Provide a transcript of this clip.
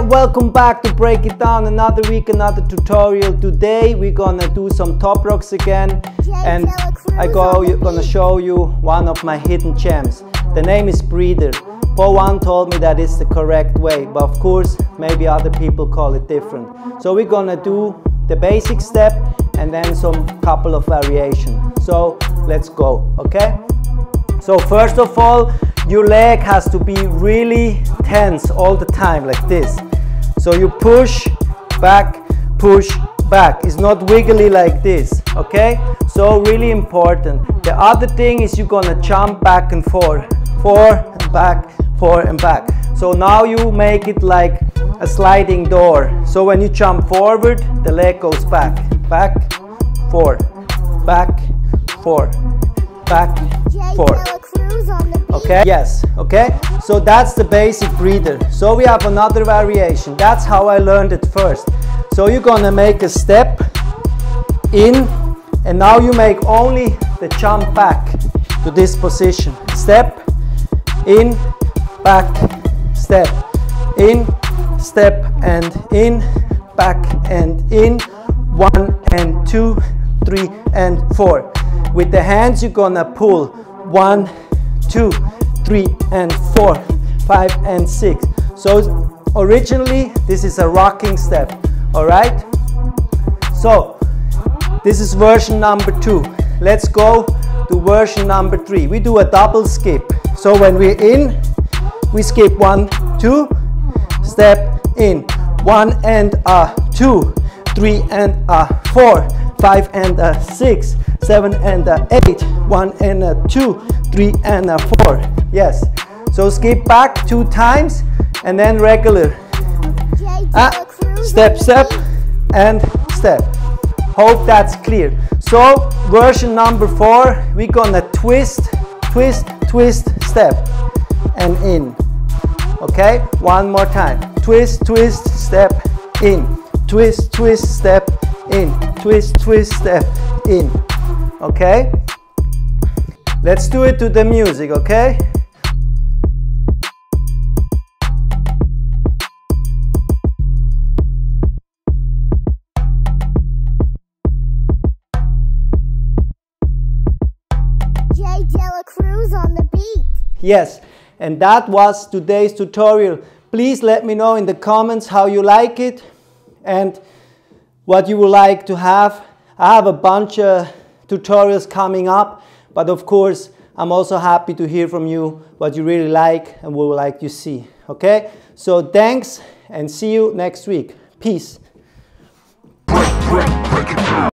welcome back to Break It Down. Another week, another tutorial. Today we're gonna do some top rocks again, and I'm gonna show you one of my hidden gems. The name is Breather. Paul One told me that it's the correct way, but of course maybe other people call it different. So we're gonna do the basic step and then some couple of variations. So let's go, okay? So first of all, your leg has to be really tense all the time, like this. So you push back. It's not wiggly like this, okay? So really important. The other thing is you're gonna jump back and forth, forward and back, forward and back. So now you make it like a sliding door. So when you jump forward, the leg goes back, forward, back, forward, back, forward. Okay, yes, okay, so that's the basic breather. So we have another variation. That's how I learned it first. So you're gonna make a step in, and now you make only the jump back to this position. Step in, back, step in, step and in, back and in, 1 and 2, 3 and 4. With the hands you're gonna pull 1, 2, 3 and 4, 5 and 6. So originally this is a rocking step, all right? So this is version number 2. Let's go to version number 3. We do a double skip. So when we're in, we skip 1, 2, step in, 1 and 2, 3 and 4, 5 and 6, 7 and 8, 1 and 2, 3 and 4. Yes. So skip back 2 times and then regular. Step, step and step. Hope that's clear. So version number 4, we're gonna twist, step and in. Okay? One more time. Twist, step in. Twist, step in. Twist, step in. Okay? Let's do it to the music, okay? Jay Dela Cruz on the beat. Yes, and that was today's tutorial. Please let me know in the comments how you like it and what you would like to have. I have a bunch of tutorials coming up, but of course I'm also happy to hear from you what you really like and what you would like to see. Okay, so thanks and see you next week. Peace.